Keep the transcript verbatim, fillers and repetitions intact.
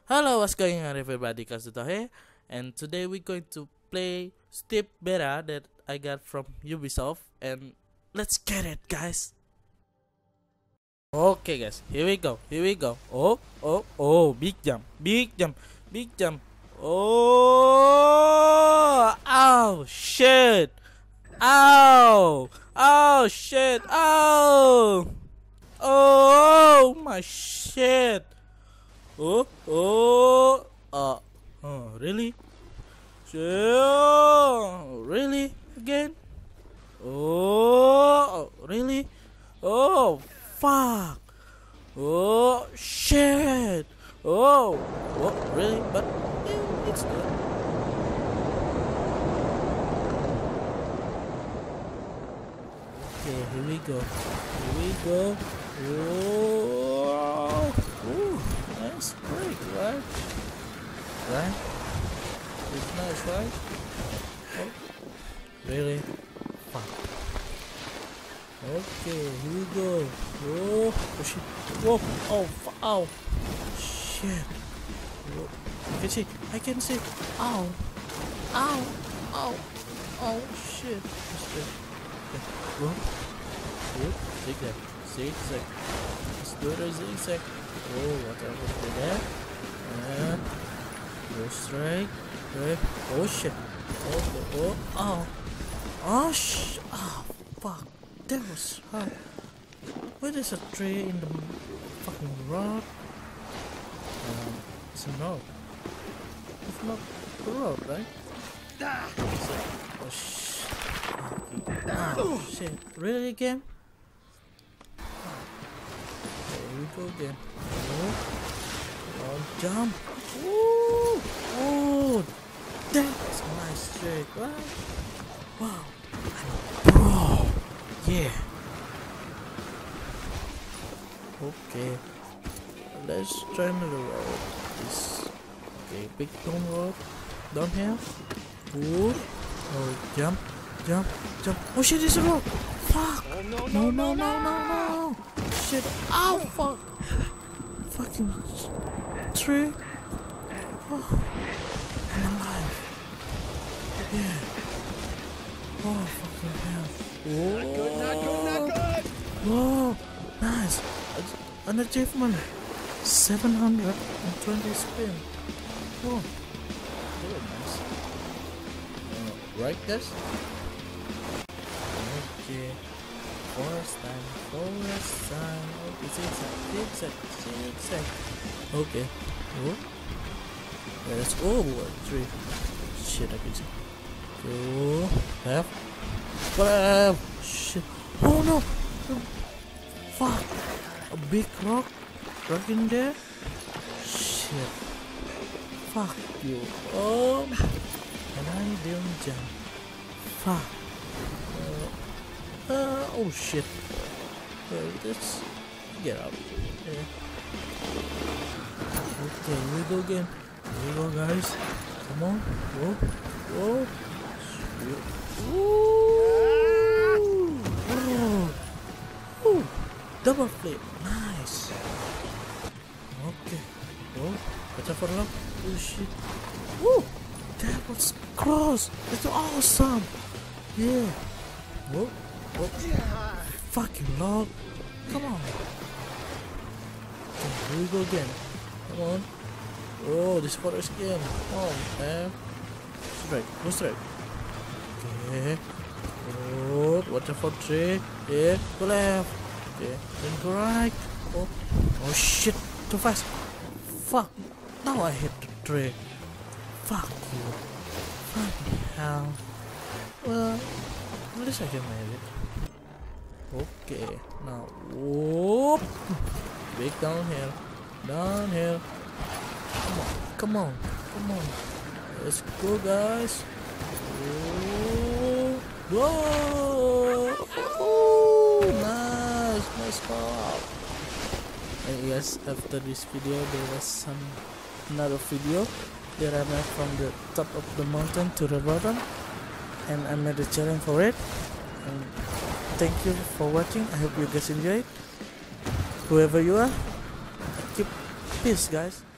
Hello, what's going on, everybody? Kazuto here, and today we're going to play Steep Beta that I got from UbiSoft, and let's get it, guys. Okay, guys, here we go, here we go. Oh, oh, oh, big jump, big jump, big jump. Oh, oh, shit. Ow, oh, shit, oh, oh, my shit. Oh, oh, uh, oh, really? Oh, really? Again? Oh, really? Oh, fuck. Oh, shit. Oh, oh, really? But eh, it's good. Okay, here we go. Here we go. Oh, ooh. Nice break, right? Right? It's nice, right? Oh, really? Fuck. Okay, here we go. Oh, oh shit. Whoa, oh, ow. Shit. Whoa. I can see, I can see. Ow. Ow. Ow. Oh, shit. Shit. Okay. Whoa. Whoa. Zigzag. Zigzag. Let's do it a zigzag. Oh, whatever to that. And go straight. Straight. Oh shit. Oh, oh, oh. Oh, sh. Oh, fuck. That was hard. Where is a tree in the fucking road? Um, it's a road. It's not the road, right? Oh, sh. Oh, shit. Really again? Here we go again. Oh, oh jump. Ooh, oh, that's a nice trick, right? Wow, I'm a pro. Yeah. Okay, let's try another road. This okay, big down road, downhill. Ooh, oh, jump, jump, jump. Oh shit, it's a road. Fuck. Oh, no, No, no, no, no, no. Shit. Ow, fuck. Fucking tree. Oh, I'm alive. Yeah. Oh, fucking hell. Whoa. Not good, not good, not good. Whoa. Nice. An achievement. seven hundred twenty spin. Whoa. Very nice. Uh, right, guys? Okay. Forest time, forest time. Okay, zigzag, zigzag, zigzag. Okay. Oh. Yeah, let's go. One, three. Shit, I can see. Go. Left. Left. Shit. Oh no. Fuck. A big rock. Rock in there. Shit. Fuck you. Oh. And I didn't jump. Fuck. Uh, Uh, oh shit. Uh, let's get out. Yeah. Okay, here we go again. Here we go, guys. Come on. Whoa. Whoa. Ooh. Oh. Ooh. Double flip. Nice. Okay. Oh. Watch out for the lock. Oh shit. Woo. That was close. That's awesome. Yeah. Whoa. Oh, fucking log. Come on. Okay, here we go again. Come on. Oh, this forest again. Come on, man. Straight. Go straight. Okay. Oh, watch out for tree. Yeah. Go left. Okay. Then go right. Oh. Oh shit. Too fast. Fuck. Now I hit the tree. Fuck you. Fucking hell. Well, at least I can make it. Okay, now whoop, big downhill, downhill. Come on, come on, come on. Let's go, guys. Whoa, whoa, oh, nice, nice spot. And yes, after this video, there was some another video that I made from the top of the mountain to the bottom, and I made a challenge for it. And thank you for watching. I hope you guys enjoyed. Whoever you are, keep peace, guys.